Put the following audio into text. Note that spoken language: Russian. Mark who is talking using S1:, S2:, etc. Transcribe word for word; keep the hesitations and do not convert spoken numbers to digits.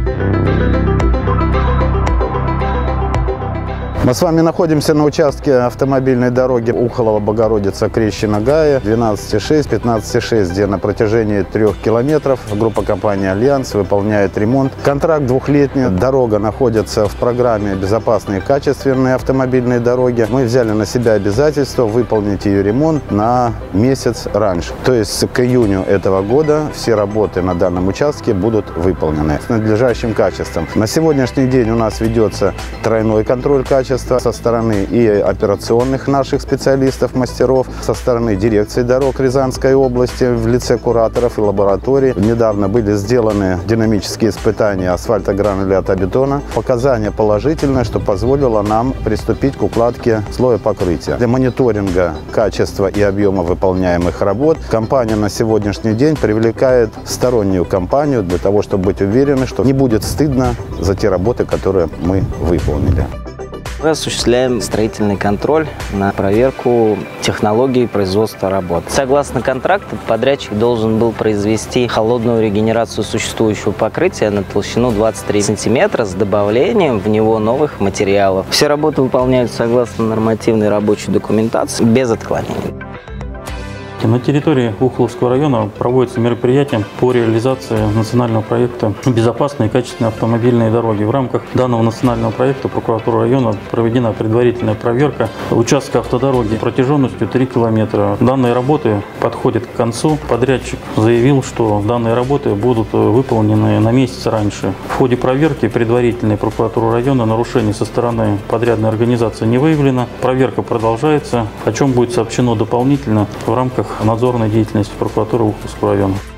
S1: Мы с вами находимся на участке автомобильной дороги Ухолово-Богородица-Крещино-Гая двенадцать шесть, пятнадцать шесть, где на протяжении трех километров группа компании «Альянс» выполняет ремонт. Контракт двухлетний. Дорога находится в программе «Безопасные и качественные автомобильные дороги». Мы взяли на себя обязательство выполнить ее ремонт на месяц раньше. То есть к июню этого года все работы на данном участке будут выполнены с надлежащим качеством. На сегодняшний день у нас ведется тройной контроль качества со стороны и операционных наших специалистов, мастеров, со стороны дирекции дорог Рязанской области в лице кураторов и лабораторий. Недавно были сделаны динамические испытания асфальтогранулята бетона. Показания положительные, что позволило нам приступить к укладке слоя покрытия. Для мониторинга качества и объема выполняемых работ компания на сегодняшний день привлекает стороннюю компанию для того, чтобы быть уверены, что не будет стыдно за те работы, которые мы выполнили.
S2: Мы осуществляем строительный контроль на проверку технологии производства работ. Согласно контракту, подрядчик должен был произвести холодную регенерацию существующего покрытия на толщину двадцать три сантиметра с добавлением в него новых материалов. Все работы выполняются согласно нормативной рабочей документации без отклонений.
S3: На территории Ухоловского района проводятся мероприятия по реализации национального проекта «Безопасные и качественные автомобильные дороги». В рамках данного национального проекта прокуратура района проведена предварительная проверка участка автодороги протяженностью три километра. Данные работы подходят к концу. Подрядчик заявил, что данные работы будут выполнены на месяц раньше. В ходе проверки предварительной прокуратуры района нарушений со стороны подрядной организации не выявлено. Проверка продолжается, о чем будет сообщено дополнительно в рамках надзорной деятельности прокуратуры Ухоловского района.